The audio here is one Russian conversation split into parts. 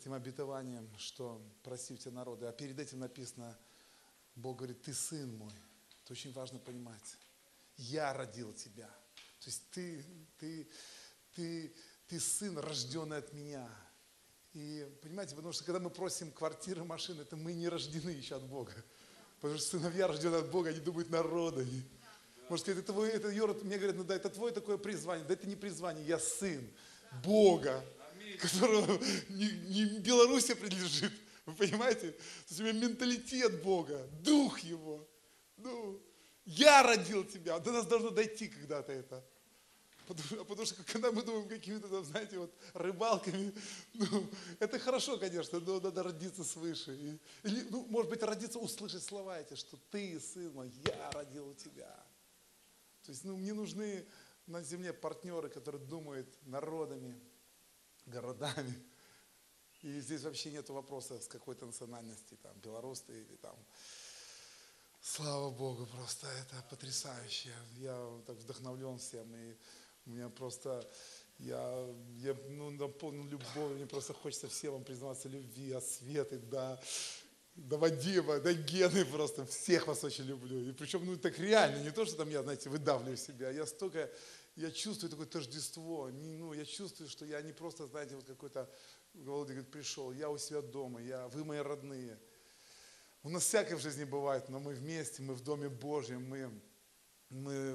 этим обетованием, что прости все народы. А перед этим написано, Бог говорит, ты сын мой. Это очень важно понимать. Я родил тебя. То есть ты сын, рожденный от меня. И понимаете, потому что когда мы просим квартиры, машины, это мы не рождены еще от Бога. Потому что сыновья, рожденные от Бога, они думают народами. Может сказать, это Юра, мне говорят, ну да, это твое такое призвание. Да это не призвание, я сын Бога, которому не Беларуси принадлежит. Вы понимаете? То есть у меня менталитет Бога, дух Его. Ну, я родил тебя. До нас должно дойти когда-то это. Потому что когда мы думаем какими-то, там, знаете, вот рыбалками, ну, это хорошо, конечно, но надо родиться свыше. Или, ну, может быть, родиться, услышать слова эти, что ты, сын мой, я родил тебя. То есть, ну, мне нужны на земле партнеры, которые думают народами, городами. И здесь вообще нет вопроса с какой-то национальности, там, белорус ты или там. Слава Богу, просто это потрясающе. Я так вдохновлен всем, и у меня просто, я наполнен любовью, мне просто хочется всем вам признаваться любви, от Светы до Вадима, до Гены, просто всех вас очень люблю. И причем, ну, так реально, не то, что там я, знаете, выдавливаю себя, я чувствую такое тождество, я чувствую, что я не просто, знаете, вот какой-то, Володя говорит, пришел, я у себя дома, вы мои родные. У нас всякое в жизни бывает, но мы вместе, мы в Доме Божьем, мы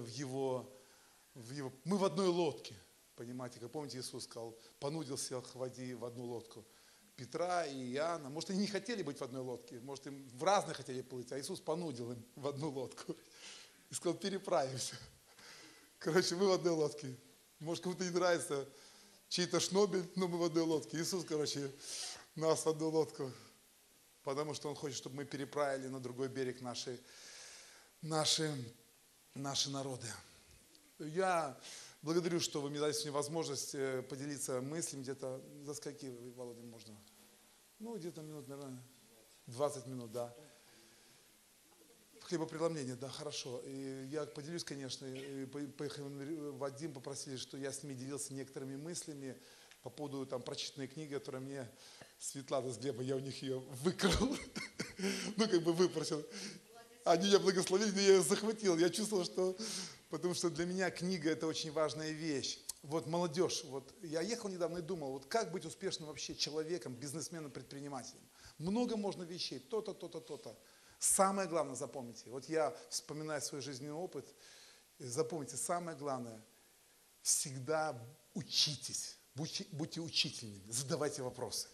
в одной лодке, понимаете, как помните, Иисус сказал, понудил всех води в одну лодку. Петра и Иоанна, может, они не хотели быть в одной лодке, может, им в разные хотели плыть, а Иисус понудил им в одну лодку и сказал, переправимся. Короче, мы в одной лодке. Может, кому-то не нравится чей-то шнобель, но мы в одной лодке. Иисус, короче, нас в одну лодку, потому что Он хочет, чтобы мы переправили на другой берег наши народы. Я благодарю, что вы мне дали сегодня возможность поделиться мыслями где-то, за скольки, Володя, можно? Ну, где-то минут, наверное, 20 минут, да. Хлебопреломление, да, хорошо. И я поделюсь, конечно, Вадим попросили, что я с ними делился некоторыми мыслями по поводу там прочитанной книги, которая мне Светлана с Глеба, я у них ее выкрал, ну, как бы выпросил. Они меня благословили, но я ее захватил. Я чувствовал, что... Потому что для меня книга – это очень важная вещь. Вот молодежь, вот я ехал недавно и думал, вот как быть успешным вообще человеком, бизнесменом, предпринимателем. Много можно вещей, то-то, то-то, то-то. Самое главное, запомните, вот я вспоминаю свой жизненный опыт, запомните, самое главное, всегда учитесь, будьте учительными, задавайте вопросы.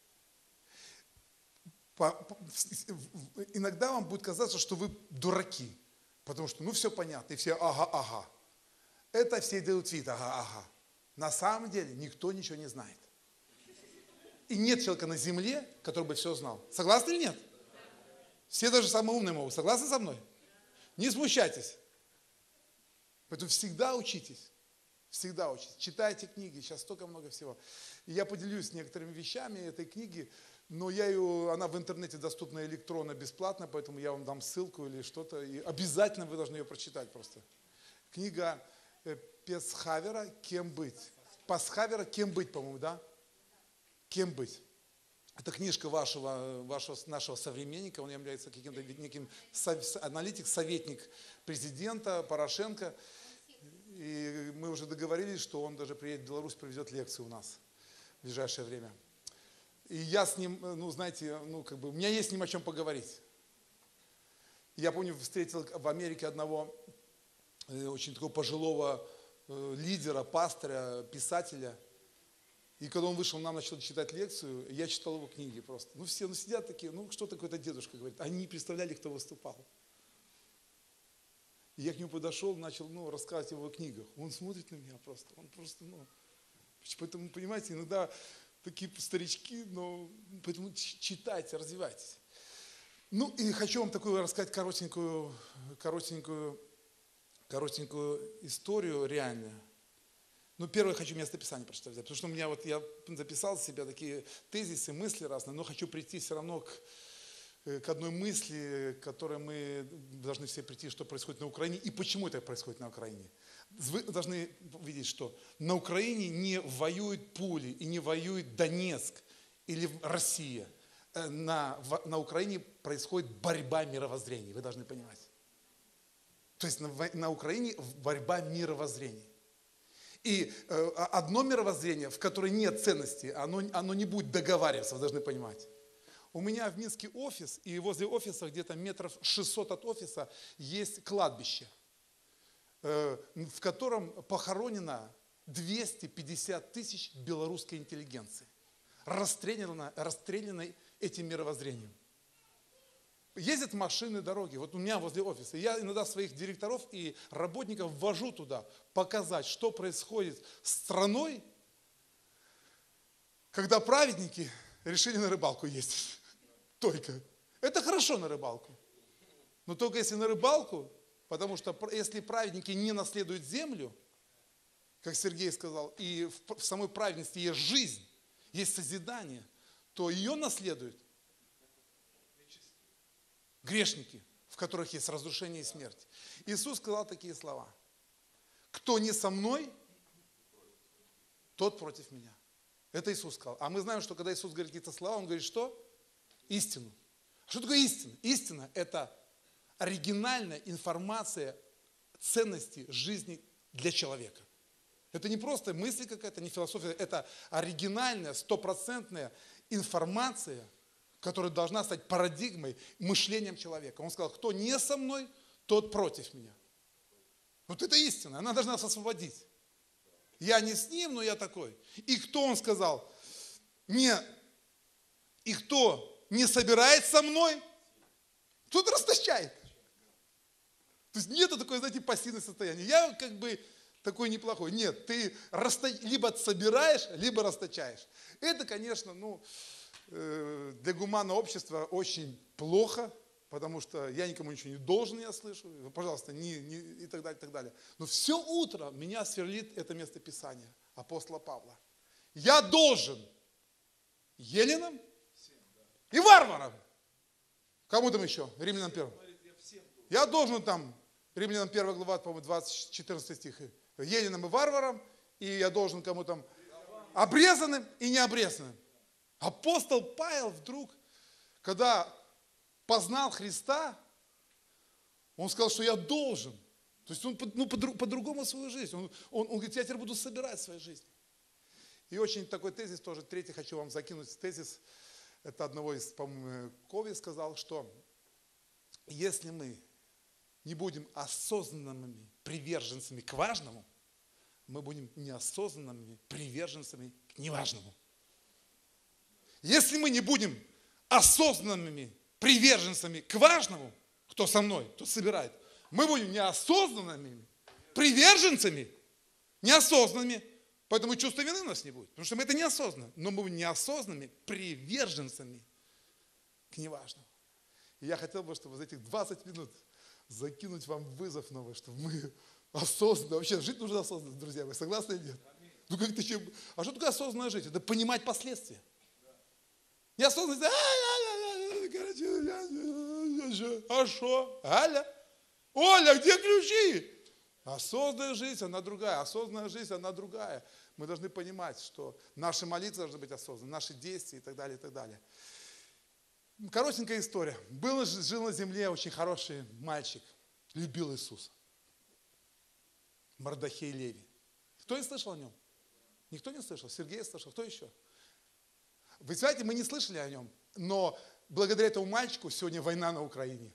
Иногда вам будет казаться, что вы дураки, потому что, ну, все понятно, и все ага. Это все делают вид, ага. На самом деле никто ничего не знает. И нет человека на земле, который бы все знал. Согласны или нет? Все даже самые умные могут. Согласны со мной? Не смущайтесь. Поэтому всегда учитесь. Всегда учитесь. Читайте книги, сейчас столько много всего. И я поделюсь некоторыми вещами этой книги, но она в интернете доступна электронно, бесплатно, поэтому я вам дам ссылку или что-то. И обязательно вы должны ее прочитать просто. Книга Пасхавера «Кем быть». Пасхавера «Кем быть», по-моему, да? «Кем быть». Это книжка нашего современника, он является каким-то неким аналитик, советник президента Порошенко. И мы уже договорились, что он даже приедет в Беларусь, проведет лекцию у нас в ближайшее время. И я с ним, ну, знаете, у меня есть с ним о чем поговорить. Я помню, встретил в Америке одного очень такого пожилого лидера, пастыря, писателя. И когда он вышел, нам начал читать лекцию, я читал его книги просто. Ну, все сидят такие, что такое-то дедушка говорит. Они не представляли, кто выступал. И я к нему подошел, начал, рассказывать о его книгах. Он смотрит на меня просто, Поэтому, понимаете, иногда такие старички, поэтому читайте, развивайтесь. Ну, и хочу вам такую рассказать коротенькую историю реальную. Первое, хочу местописание прочитать, потому что я записал в себя такие тезисы, мысли разные, но хочу прийти все равно к одной мысли, к которой мы должны все прийти, что происходит на Украине и почему это происходит на Украине. Вы должны видеть, что на Украине не воюют пули и не воюет Донецк или в России, на Украине происходит борьба мировоззрений, вы должны понимать. То есть на Украине борьба мировоззрений. И одно мировоззрение, в которое нет ценности, оно не будет договариваться, вы должны понимать. У меня в Минске офис, и возле офиса где-то метров 600 от офиса есть кладбище, в котором похоронено 250 тысяч белорусской интеллигенции, расстрелянной этим мировоззрением. Ездят машины, дороги. Вот у меня возле офиса. Я иногда своих директоров и работников ввожу туда, показать, что происходит с страной, когда праведники решили на рыбалку ездить. Только. Это хорошо на рыбалку. Но только если на рыбалку, потому что если праведники не наследуют землю, как Сергей сказал, и в самой праведности есть жизнь, есть созидание, то ее наследуют грешники, в которых есть разрушение и смерть. Иисус сказал такие слова. Кто не со мной, тот против меня. Это Иисус сказал. А мы знаем, что когда Иисус говорит какие-то слова, Он говорит что? Истину. Что такое истина? Истина – это оригинальная информация ценности жизни для человека. Это не просто мысль какая-то, не философия, это оригинальная, стопроцентная информация, которая должна стать парадигмой, мышлением человека. Он сказал, кто не со мной, тот против меня. Вот это истина, она должна нас освободить. Я не с ним, но я такой. И кто, он сказал, и кто не собирает со мной, тот расточает. То есть нету такое, знаете, пассивное состояние. Я как бы такой неплохой. Нет, ты либо собираешь, либо расточаешь. Это, конечно, для гуманного общества очень плохо, потому что я никому ничего не должен, я слышу. Пожалуйста, и так далее, и так далее. Но все утро меня сверлит это место Писания апостола Павла. Я должен еленам и варварам. Кому там еще? Римлянам 1. Я должен там, Римлянам 1 глава, по-моему, 14 стих. Еленам и варварам, и я должен кому там обрезанным и необрезанным. Апостол Павел вдруг, когда познал Христа, он сказал, что я должен. То есть он по-другому свою жизнь. Он говорит, я теперь буду собирать в своей жизни. И очень такой тезис тоже, третий хочу вам закинуть тезис. Это одного из, по-моему, Кови сказал, что если мы не будем осознанными приверженцами к важному, мы будем неосознанными приверженцами к неважному. Если мы не будем осознанными приверженцами к важному, кто со мной, кто собирает, мы будем неосознанными приверженцами, неосознанными, поэтому чувства вины у нас не будет, потому что мы это неосознанно, но мы будем неосознанными приверженцами к неважному. И я хотел бы, чтобы за этих 20 минут закинуть вам вызов новый, чтобы мы осознанно, вообще жить нужно осознанно, друзья, вы согласны или нет? Ну как-то чем? А что такое осознанно жить? Это понимать последствия. Неосознанно, а что? Оля, где ключи? Осознанная жизнь, она другая. Осознанная жизнь, она другая. Мы должны понимать, что наши молитвы должны быть осознанны, наши действия и так далее, и так далее. Коротенькая история. Жил на земле очень хороший мальчик, любил Иисуса. Мардахей Леви. Кто не слышал о нем? Никто не слышал? Сергей слышал? Кто еще? Вы знаете, мы не слышали о нем, но благодаря этому мальчику сегодня война на Украине.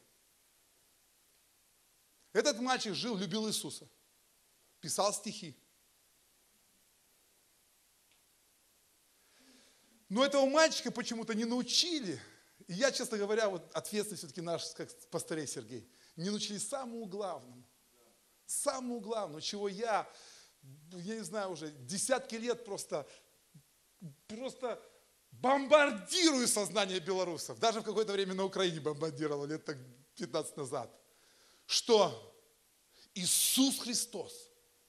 Этот мальчик жил, любил Иисуса, писал стихи. Но этого мальчика почему-то не научили, и я, честно говоря, вот ответственный все-таки наш, как пастырей Сергей, не научили самому главному, чего я не знаю, уже десятки лет просто бомбардирую сознание белорусов. Даже в какое-то время на Украине бомбардировал, лет так 15 назад. Что Иисус Христос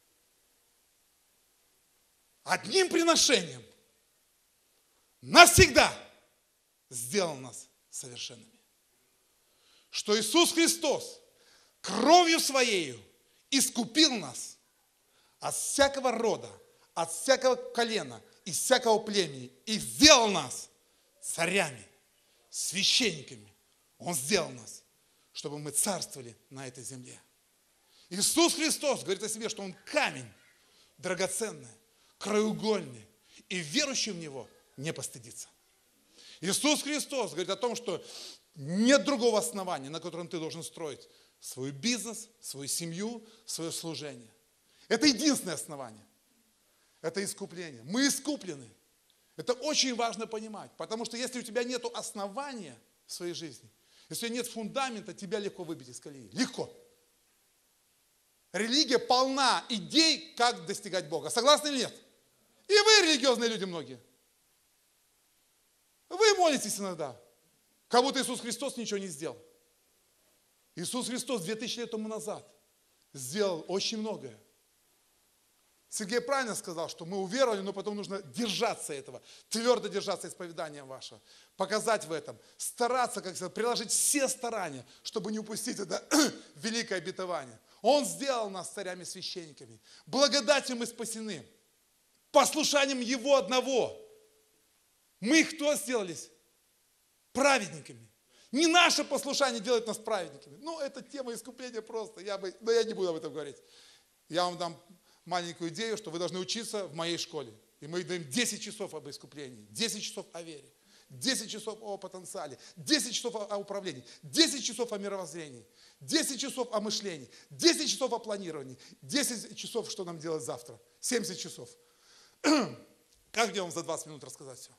одним приношением навсегда сделал нас совершенными. Что Иисус Христос кровью Своею искупил нас от всякого рода, от всякого колена, из всякого племени и сделал нас царями, священниками. Он сделал нас, чтобы мы царствовали на этой земле. Иисус Христос говорит о себе, что Он камень драгоценный, краеугольный, и верующий в Него не постыдится. Иисус Христос говорит о том, что нет другого основания, на котором ты должен строить свой бизнес, свою семью, свое служение. Это единственное основание. Это искупление. Мы искуплены. Это очень важно понимать, потому что если у тебя нет основания в своей жизни, если нет фундамента, тебя легко выбить из колеи. Легко. Религия полна идей, как достигать Бога. Согласны или нет? И вы религиозные люди многие. Вы молитесь иногда, как будто Иисус Христос ничего не сделал. Иисус Христос 2000 лет тому назад сделал очень многое. Сергей правильно сказал, что мы уверовали, но потом нужно держаться этого, твердо держаться исповедания вашего, показать в этом, стараться, как сказать, приложить все старания, чтобы не упустить это великое обетование. Он сделал нас царями-священниками. Благодатью мы спасены. Послушанием Его одного. Мы кто сделались? Праведниками. Не наше послушание делает нас праведниками. Ну, это тема искупления просто. Но я не буду об этом говорить. Я вам дам маленькую идею, что вы должны учиться в моей школе. И мы даем 10 часов об искуплении, 10 часов о вере, 10 часов о потенциале, 10 часов о управлении, 10 часов о мировоззрении, 10 часов о мышлении, 10 часов о планировании, 10 часов, что нам делать завтра, 70 часов. Как мне вам за 20 минут рассказать все?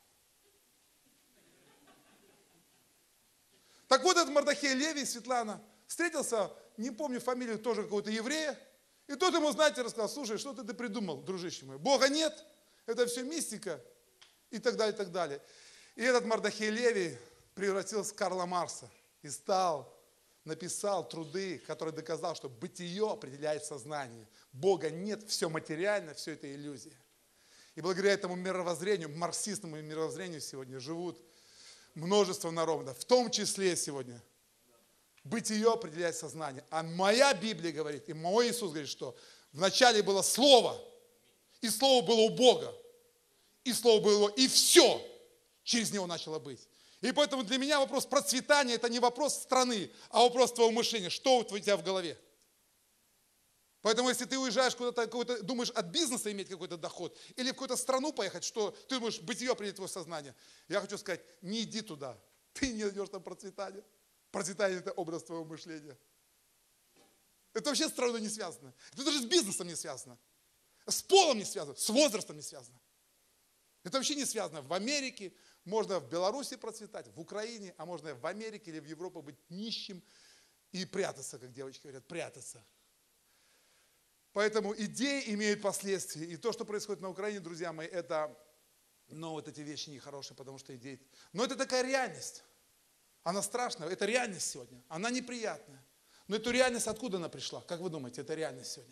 Так вот, этот Мардахей Левий, Светлана, встретился, не помню фамилию, тоже какого-то еврея, и тот ему, знаете, рассказал: слушай, что ты придумал, дружище мой? Бога нет, это все мистика, и так далее, и так далее. И этот Мардахей Левий превратился в Карла Маркса и написал труды, которые доказал, что бытие определяет сознание. Бога нет, все материально, все это иллюзия. И благодаря этому мировоззрению, марксистскому мировоззрению сегодня живут множество народов, в том числе сегодня. Бытие определяет сознание. А моя Библия говорит, и мой Иисус говорит, что вначале было Слово, и Слово было у Бога, и Слово было, и все через Него начало быть. И поэтому для меня вопрос процветания – это не вопрос страны, а вопрос твоего мышления. Что у тебя в голове? Поэтому если ты уезжаешь куда-то, думаешь от бизнеса иметь какой-то доход, или в какую-то страну поехать, что ты думаешь, бытие определит твое сознание. Я хочу сказать, не иди туда, ты не найдешь там процветания. Процветание – это образ твоего мышления. Это вообще с страной не связано. Это даже с бизнесом не связано. С полом не связано, с возрастом не связано. Это вообще не связано. В Америке можно в Беларуси процветать, в Украине, а можно в Америке или в Европе быть нищим и прятаться, как девочки говорят, прятаться. Поэтому идеи имеют последствия. И то, что происходит на Украине, друзья мои, это, вот эти вещи нехорошие, потому что идеи. Но это такая реальность. Она страшная, это реальность сегодня. Она неприятная. Но эту реальность откуда она пришла? Как вы думаете, это реальность сегодня?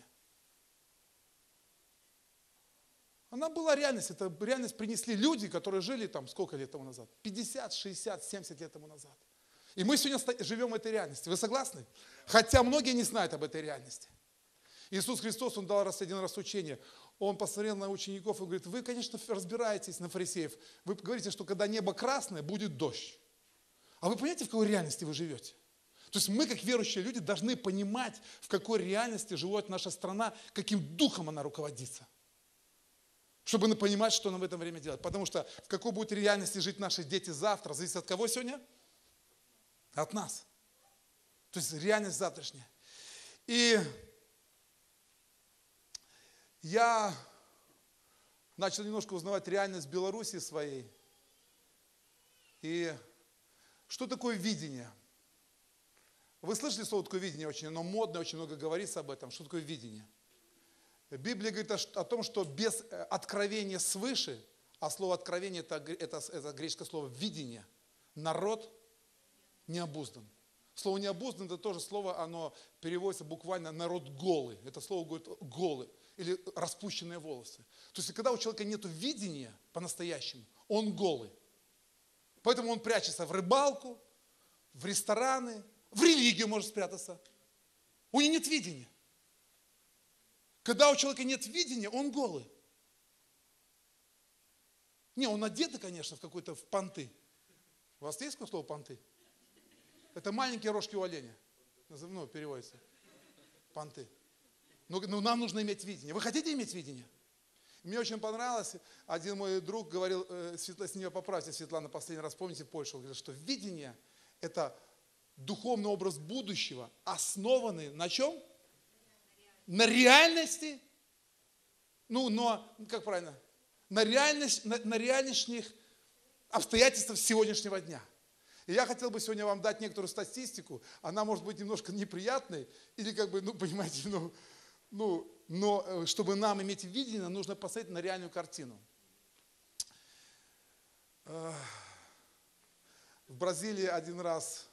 Она была реальность. Это реальность принесли люди, которые жили там сколько лет тому назад? 50, 60, 70 лет тому назад. И мы сегодня живем в этой реальности. Вы согласны? Хотя многие не знают об этой реальности. Иисус Христос, Он дал один раз учение. Он посмотрел на учеников и говорит: вы, конечно, разбираетесь на фарисеев. Вы говорите, что когда небо красное, будет дождь. А вы понимаете, в какой реальности вы живете? То есть мы, как верующие люди, должны понимать, в какой реальности живет наша страна, каким духом она руководится. Чтобы понимать, что нам в это время делать. Потому что в какой будет реальности жить наши дети завтра, зависит от кого сегодня? От нас. То есть реальность завтрашняя. И я начал немножко узнавать реальность Беларуси своей. И что такое видение? Вы слышали слово такое видение? Очень оно модное, очень много говорится об этом. Что такое видение? Библия говорит о том, что без откровения свыше, а слово откровение это греческое слово видение, народ не обуздан. Слово необуздан это тоже слово, оно переводится буквально народ голый. Это слово говорит голый или распущенные волосы. То есть когда у человека нет видения по-настоящему, он голый. Поэтому он прячется в рыбалку, в рестораны, в религию может спрятаться. У него нет видения. Когда у человека нет видения, он голый. Не, он одет, конечно, в понты. У вас есть слово понты? Это маленькие рожки у оленя. Ну, переводится. Понты. Но нам нужно иметь видение. Вы хотите иметь видение? Мне очень понравилось, один мой друг говорил, с нее поправьте, Светлана, последний раз помните Польшу, он говорит, что видение – это духовный образ будущего, основанный на чем? На реальности. Ну, но, как правильно? На реальных обстоятельствах сегодняшнего дня. И я хотел бы сегодня вам дать некоторую статистику, она может быть немножко неприятной, или как бы, ну, понимаете, но чтобы нам иметь видение, нужно посмотреть на реальную картину. В Бразилии один раз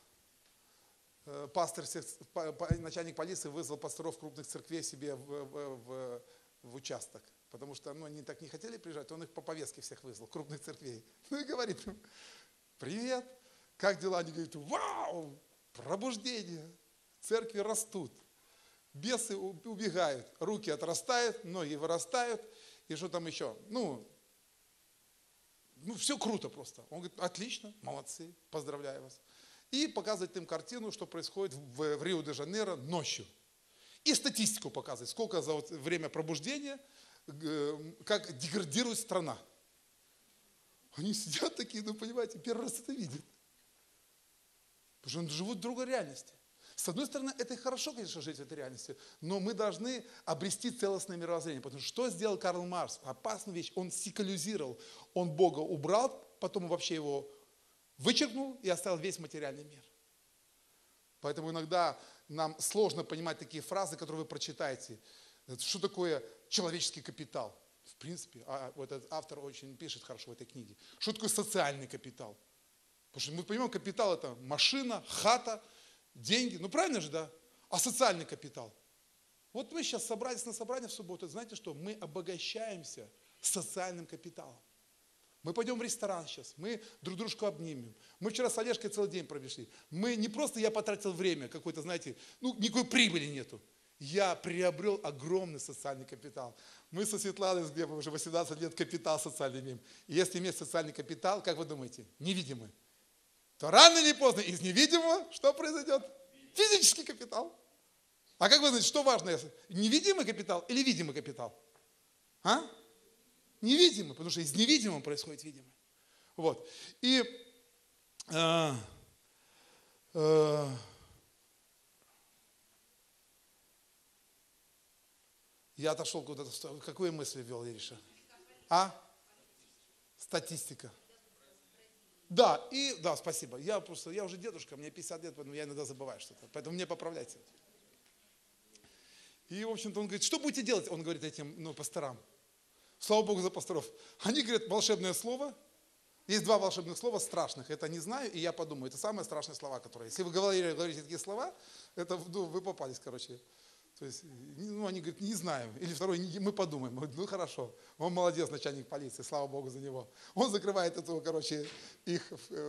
начальник полиции вызвал пасторов крупных церквей себе в участок, потому что они так не хотели приезжать, он их по повестке всех вызвал, крупных церквей. Ну и говорит им: привет, как дела? Они говорят: вау, пробуждение, церкви растут. Бесы убегают, руки отрастают, ноги вырастают, и что там еще? Ну, все круто просто. Он говорит: отлично, молодцы, поздравляю вас. И показывает им картину, что происходит в Рио-де-Жанейро ночью. И статистику показывает, сколько за время пробуждения, как деградирует страна. Они сидят такие, понимаете, первый раз это видят. Потому что они живут в другой реальности. С одной стороны, это и хорошо, конечно, жить в этой реальности, но мы должны обрести целостное мировоззрение. Потому что что сделал Карл Маркс? Опасную вещь. Он секуляризировал. Он Бога убрал, потом вообще его вычеркнул и оставил весь материальный мир. Поэтому иногда нам сложно понимать такие фразы, которые вы прочитаете. Что такое человеческий капитал? В принципе, вот этот автор очень пишет хорошо в этой книге. Что такое социальный капитал? Потому что мы понимаем, капитал – это машина, хата, деньги, правильно же, да? А социальный капитал? Вот мы сейчас собрались на собрание в субботу, знаете что? Мы обогащаемся социальным капиталом. Мы пойдем в ресторан сейчас, мы друг дружку обнимем. Мы вчера с Олежкой целый день прошли. Мы не просто я потратил время какой-то, знаете, никакой прибыли нету. Я приобрел огромный социальный капитал. Мы со Светланой, с Глебом уже 18 лет капитал социальный имеем. И если иметь социальный капитал, как вы думаете, невидимый, то рано или поздно из невидимого что произойдет? Физический капитал. А как вы знаете, что важно? Невидимый капитал или видимый капитал? А? Невидимый, потому что из невидимого происходит видимый. Вот. И я отошел куда-то. Какую мысль ввел, Ириша? Статистика. Да, спасибо. Я уже дедушка, мне 50 лет, поэтому я иногда забываю что-то. Поэтому мне поправляйте. И, в общем-то, он говорит: что будете делать? Он говорит этим пасторам. Слава Богу за пасторов. Они говорят волшебное слово. Есть два волшебных слова страшных. Это не знаю, и я подумаю. Это самые страшные слова, которые... Если вы говорите такие слова, это вы попались, короче. То есть, они говорят: не знаю. Или второй: мы подумаем. Мы хорошо. Он молодец, начальник полиции, слава Богу за него. Он закрывает их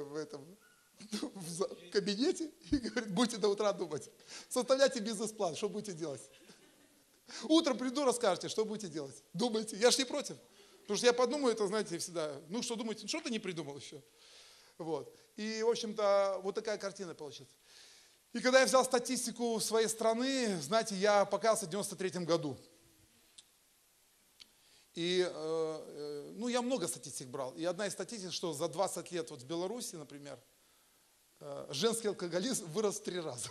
в кабинете и говорит: будете до утра думать. Составляйте бизнес-план, что будете делать. Утром приду, расскажете, что будете делать. Думайте. Я ж не против. Потому что я подумаю, это, знаете, всегда. Что думаете? Что ты не придумал еще? Вот. И, в общем-то, вот такая картина получилась. И когда я взял статистику своей страны, знаете, я показался в 93-м году. И, я много статистик брал. И одна из статистик, что за 20 лет в Беларуси, например, женский алкоголизм вырос в 3 раза.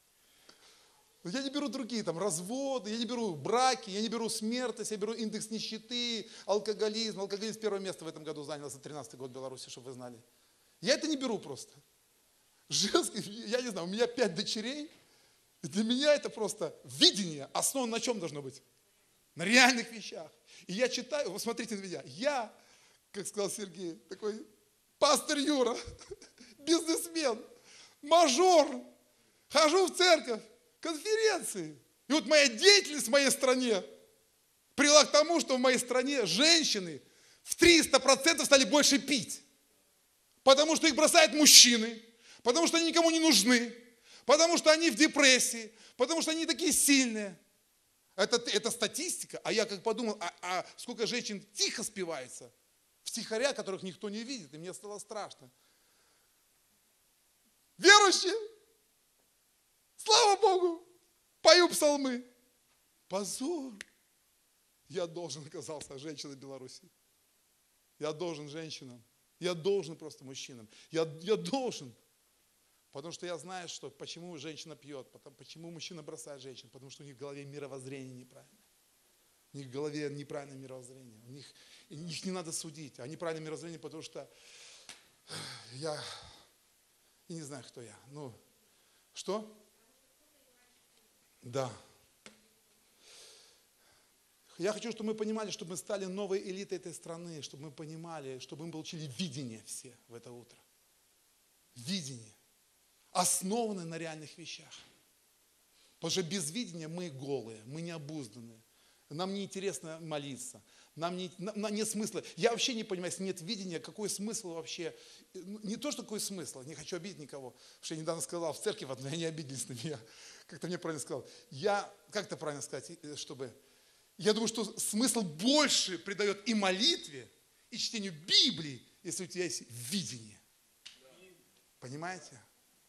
Я не беру другие, разводы, я не беру браки, я не беру смертность, я беру индекс нищеты, алкоголизм. Алкоголизм первое место в этом году занял за 13-й год в Беларуси, чтобы вы знали. Я это не беру просто. Женский, я не знаю, у меня 5 дочерей, и для меня это просто видение, основано на чем должно быть? На реальных вещах. И я читаю, вот смотрите на меня, я, как сказал Сергей, такой пастор Юра, бизнесмен, мажор, хожу в церковь, конференции. И вот моя деятельность в моей стране привела к тому, что в моей стране женщины в 300% стали больше пить. Потому что их бросают мужчины, потому что они никому не нужны, потому что они в депрессии, потому что они такие сильные. Это статистика. А я как подумал, сколько женщин тихо спивается, втихаря, которых никто не видит, и мне стало страшно. Верующие. Слава Богу. Пою псалмы. Позор. Я должен оказался женщиной Беларуси. Я должен женщинам. Я должен просто мужчинам. Я должен. Потому что я знаю, что почему женщина пьет, почему мужчина бросает женщин. Потому что у них в голове мировоззрение неправильное. У них в голове неправильное мировоззрение. Их не надо судить. А неправильное мировоззрение, потому что я не знаю, кто я. Ну, что? Да. Я хочу, чтобы мы понимали, чтобы мы стали новой элитой этой страны, чтобы мы понимали, чтобы мы получили видение все в это утро. Видение, основанное на реальных вещах. Потому что без видения мы голые, мы необузданные. Нам неинтересно молиться, нам нет смысла. Я вообще не понимаю, если нет видения, какой смысл вообще. Не то, что какой смысл, не хочу обидеть никого. Потому что я недавно сказал в церкви, но они обиделись на меня. Как-то мне правильно сказал. Как это правильно сказать, чтобы... Я думаю, что смысл больше придает и молитве, и чтению Библии, если у тебя есть видение. Понимаете?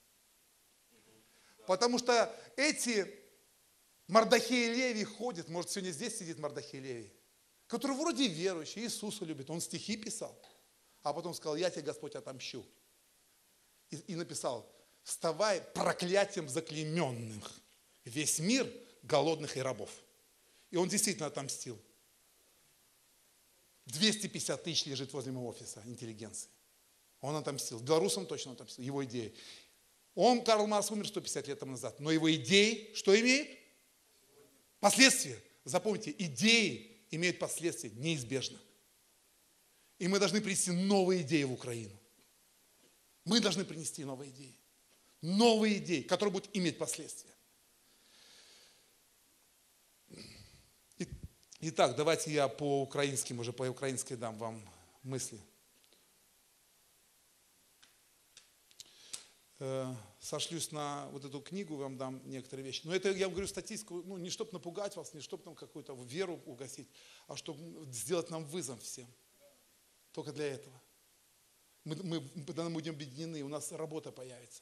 Потому что эти Мардахей Левий ходят, может, сегодня здесь сидит Мардахей Левий, который вроде верующий, Иисуса любит, он стихи писал, а потом сказал: я тебе, Господь, отомщу. И написал: вставай, проклятием заклейменных, весь мир голодных и рабов. И он действительно отомстил. 250 тысяч лежит возле моего офиса интеллигенции. Он отомстил. Белорусам точно отомстил. Его идеи. Карл Маркс умер 150 лет тому назад. Но его идеи что имеют? Последствия. Запомните, идеи имеют последствия неизбежно. И мы должны принести новые идеи в Украину. Мы должны принести новые идеи. Новые идеи, которые будут иметь последствия. Итак, давайте я по-украински дам вам мысли. Сошлюсь на вот эту книгу, вам дам некоторые вещи. Но это, я говорю, статистику, не чтобы напугать вас, не чтобы там какую-то веру угасить, а чтобы сделать нам вызов всем. Только для этого. Мы будем объединены, у нас работа появится.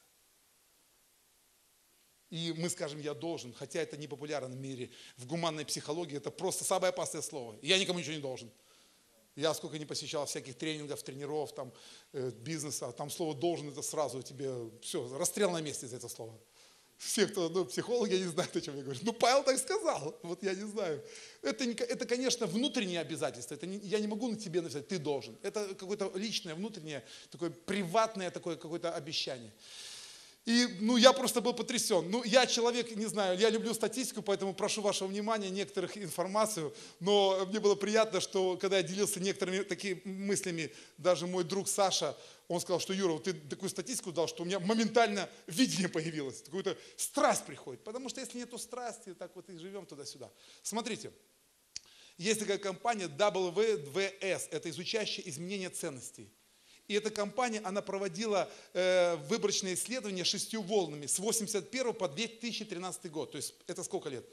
И мы скажем: я должен, хотя это не популярно в мире. В гуманной психологии это просто самое опасное слово. Я никому ничего не должен. Я сколько не посещал всяких тренингов, тренеров, там, бизнеса, там слово «должен» это сразу тебе, все, расстрел на месте за это слово. Все, кто, психологи, я не знаю, о чем я говорю. Павел так сказал, вот я не знаю. Это, конечно, внутреннее обязательство. Я не могу на тебе написать: ты должен. Это какое-то личное, внутреннее, такое приватное такое какое-то обещание. И, я просто был потрясен. Я человек, не знаю, я люблю статистику, поэтому прошу вашего внимания, некоторых информацию. Но мне было приятно, что когда я делился некоторыми такими мыслями, даже мой друг Саша, он сказал, что: Юра, ты такую статистику дал, что у меня моментально видение появилось, какая-то страсть приходит. Потому что если нету страсти, так вот и живем туда-сюда. Смотрите, есть такая компания WWS, это изучающая изменение ценностей. И эта компания, она проводила выборочные исследования 6 волнами с 1981 по 2013 год. То есть это сколько лет?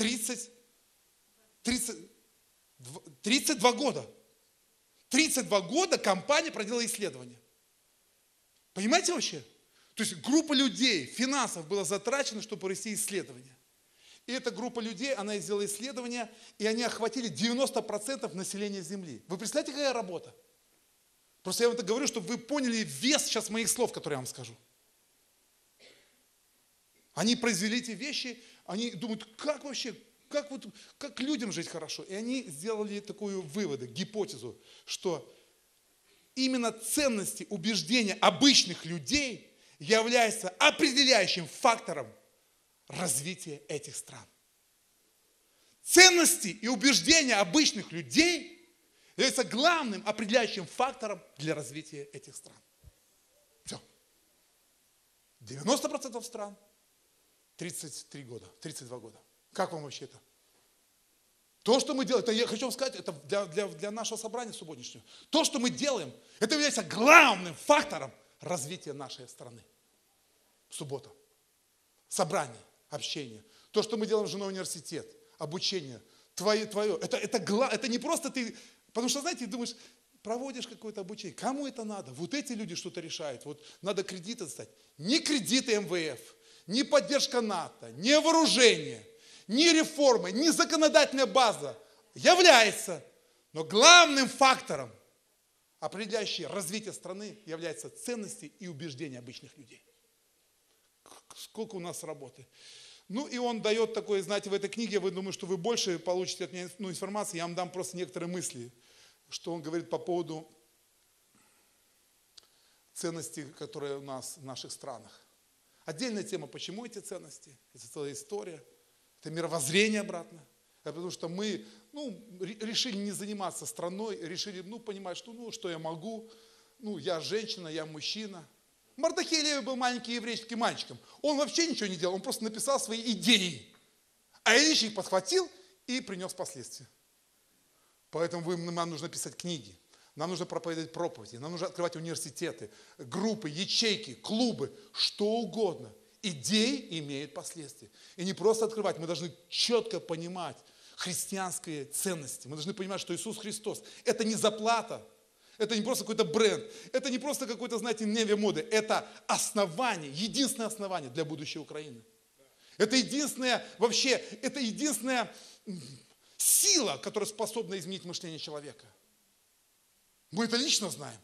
32 года. 32 года компания проделала исследования. Понимаете вообще? То есть группа людей, финансов была затрачена, чтобы провести исследования. И эта группа людей, она сделала исследования, и они охватили 90% населения Земли. Вы представляете, какая работа? Просто я вам это говорю, чтобы вы поняли вес сейчас моих слов, которые я вам скажу. Они произвели эти вещи, они думают, как вообще, как людям жить хорошо. И они сделали такую выводы, гипотезу, что именно ценности, убеждения обычных людей являются определяющим фактором развития этих стран. Ценности и убеждения обычных людей является главным определяющим фактором для развития этих стран. Все. 90% стран, 33 года, 32 года. Как вам вообще это? То, что мы делаем, это я хочу вам сказать, это для нашего собрания субботничного. То, что мы делаем, это является главным фактором развития нашей страны. Суббота. Собрание, общение. То, что мы делаем с женой университет, обучение, твое. Это не просто ты... Потому что, знаете, думаешь, проводишь какое-то обучение. Кому это надо? Вот эти люди что-то решают. Вот надо кредиты достать. Ни кредиты МВФ, ни поддержка НАТО, ни вооружение, ни реформы, ни законодательная база является. Но главным фактором, определяющим развитие страны, являются ценности и убеждения обычных людей. Сколько у нас работы. Ну и он дает такое, знаете, в этой книге, вы думаете, что вы больше получите от меня информации, я вам дам просто некоторые мысли, что он говорит по поводу ценностей, которые у нас в наших странах. Отдельная тема, почему эти ценности, это целая история, это мировоззрение обратно. Это потому что мы решили не заниматься страной, решили понимать, что я могу, я женщина, я мужчина. Мордехей Леви был маленьким еврейским мальчиком. Он вообще ничего не делал, он просто написал свои идеи. А Илищ их подхватил и принес последствия. Поэтому нам нужно писать книги, нам нужно проповедовать проповеди, нам нужно открывать университеты, группы, ячейки, клубы, что угодно. Идеи имеют последствия. И не просто открывать, мы должны четко понимать христианские ценности. Мы должны понимать, что Иисус Христос – это не заплата. Это не просто какой-то бренд, это не просто какой-то, знаете, неве моды, это основание, единственное основание для будущей Украины. Это единственная сила, которая способна изменить мышление человека. Мы это лично знаем.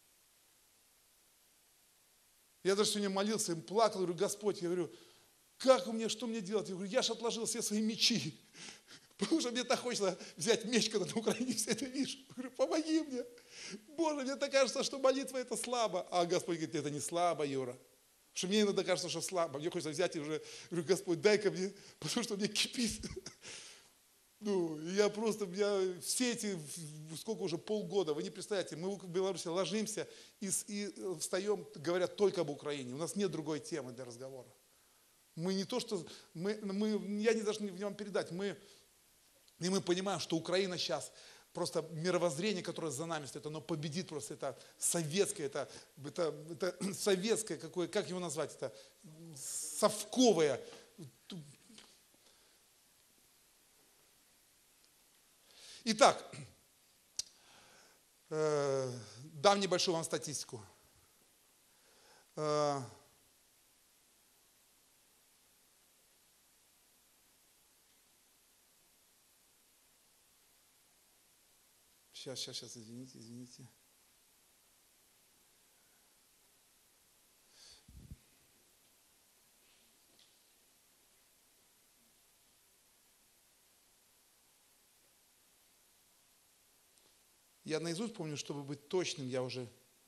Я даже сегодня молился, плакал, говорю, Господь, я говорю, что мне делать? Я говорю, я же отложил все свои мечи. Потому что мне так хочется взять меч, когда на Украине все это вижу. Я говорю, помоги мне. Боже, мне так кажется, что молитва это слабо. А Господь говорит, это не слабо, Юра. Потому что мне иногда кажется, что слабо. Мне хочется взять и уже, говорю, Господь, дай-ка мне, потому что мне кипит. Все эти, сколько уже, полгода, вы не представляете, мы в Беларуси ложимся и встаем, говорят только об Украине. У нас нет другой темы для разговора. Мы не то, что, я не даже не вам передать, мы понимаем, что Украина сейчас, просто мировоззрение, которое за нами стоит, оно победит просто, это советское, это советское, как его назвать, это совковое. Итак, дам небольшую вам статистику. Сейчас, извините. Я наизусть помню, чтобы быть точным, я уже...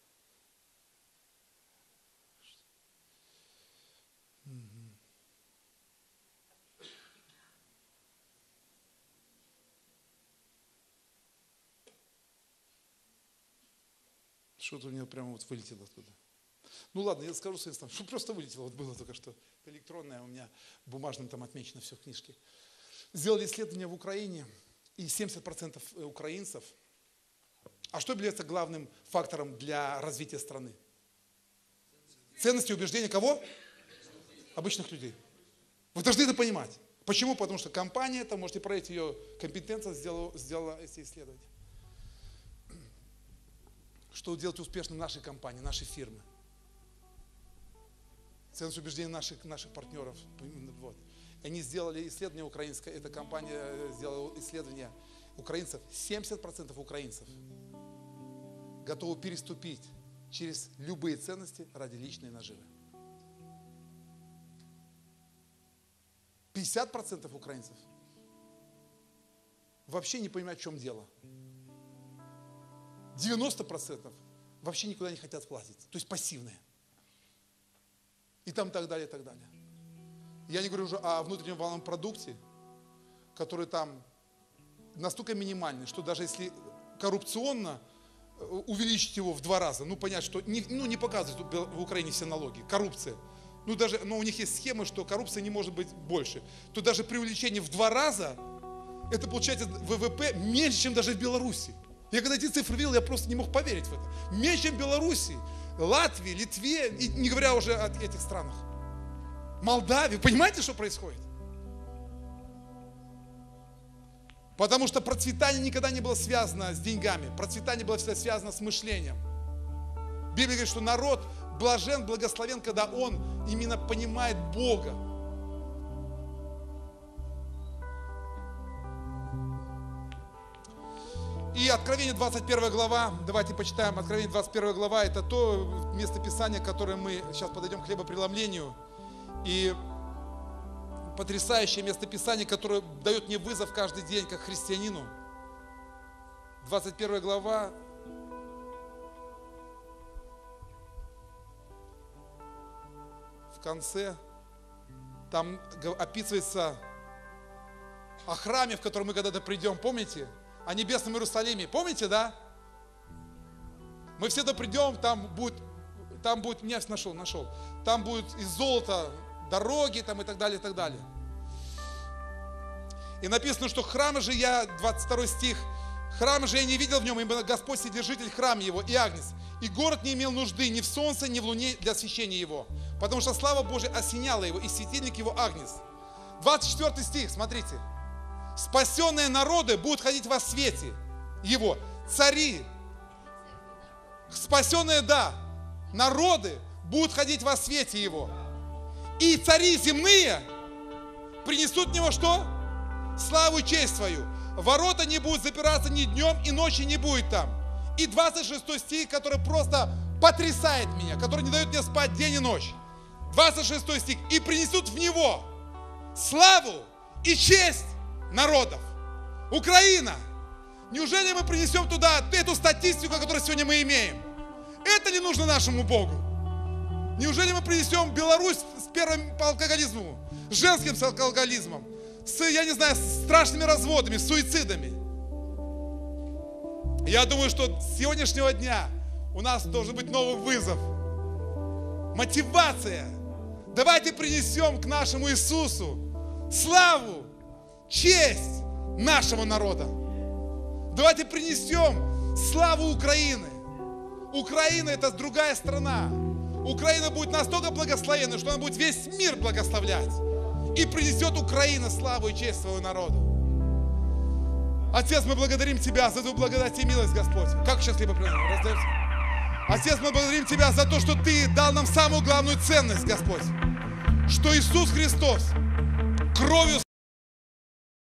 Что-то у меня прямо вот вылетело оттуда. Ну ладно, я скажу своим словам, что просто вылетело, вот было только что электронное, у меня бумажным там отмечено все в книжке. Сделали исследование в Украине, и 70% украинцев. А что является главным фактором для развития страны? Ценности и убеждения кого? Обычных людей. Вы должны это понимать. Почему? Потому что компания, это можете проверить ее компетенцию, сделала эти исследования. Что делать успешным нашей компании, нашей фирмы. Ценность убеждения наших партнеров. Вот. Они сделали исследование украинское, эта компания сделала исследование украинцев. 70% украинцев готовы переступить через любые ценности ради личной наживы. 50% украинцев вообще не понимают, в чем дело. 90% вообще никуда не хотят вкладывать. То есть пассивные. И там так далее, и так далее. Я не говорю уже о внутреннем валовом продукте, который там настолько минимальный, что даже если коррупционно увеличить его в 2 раза, понять, что не показывают в Украине все налоги, коррупция. Но у них есть схемы, что коррупция не может быть больше. То даже при увеличении в 2 раза, это получается ВВП меньше, чем даже в Беларуси. Я когда эти цифры видел, я просто не мог поверить в это. Меньше, чем в Беларуси, Латвии, Литве, и не говоря уже о этих странах. Молдавии. Понимаете, что происходит? Потому что процветание никогда не было связано с деньгами. Процветание было всегда связано с мышлением. Библия говорит, что народ блажен, благословен, когда он именно понимает Бога. И Откровение 21 глава, давайте почитаем, Откровение 21 глава, это то местописание, которое мы сейчас подойдем к хлебопреломлению. И потрясающее местописание, которое дает мне вызов каждый день, как христианину. 21 глава. В конце там описывается о храме, в который мы когда-то придем, помните? О небесном Иерусалиме, помните, да? Мы все туда придем, там будет, меня нашел, там будет из золота дороги там и так далее, и так далее. И написано, что храма же я, 22 стих, храма же я не видел в нем, ибо Господь Вседержитель храм его и Агнец. И город не имел нужды ни в солнце, ни в луне для освещения его, потому что слава Божия осеняла его, и светильник его Агнец. 24 стих, смотрите. Спасенные народы будут ходить во свете его. Цари, спасенные, да, народы будут ходить во свете его. И цари земные принесут в него что? Славу и честь свою. Ворота не будут запираться ни днем, и ночи не будет там. И 26 стих, который просто потрясает меня, который не дает мне спать день и ночь. 26 стих. И принесут в него славу и честь народов. Украина. Неужели мы принесем туда эту статистику, которую сегодня мы имеем? Это не нужно нашему Богу. Неужели мы принесем Беларусь с первым по алкоголизму, с женским с алкоголизмом, с, я не знаю, с страшными разводами, с суицидами? Я думаю, что с сегодняшнего дня у нас должен быть новый вызов. Мотивация. Давайте принесем к нашему Иисусу славу, честь нашего народа. Давайте принесем славу Украины. Украина – это другая страна. Украина будет настолько благословенна, что она будет весь мир благословлять. И принесет Украина славу и честь своего народа. Отец, мы благодарим Тебя за Твою благодать и милость, Господь. Как сейчас либо раздается? Отец, мы благодарим Тебя за то, что Ты дал нам самую главную ценность, Господь. Что Иисус Христос кровью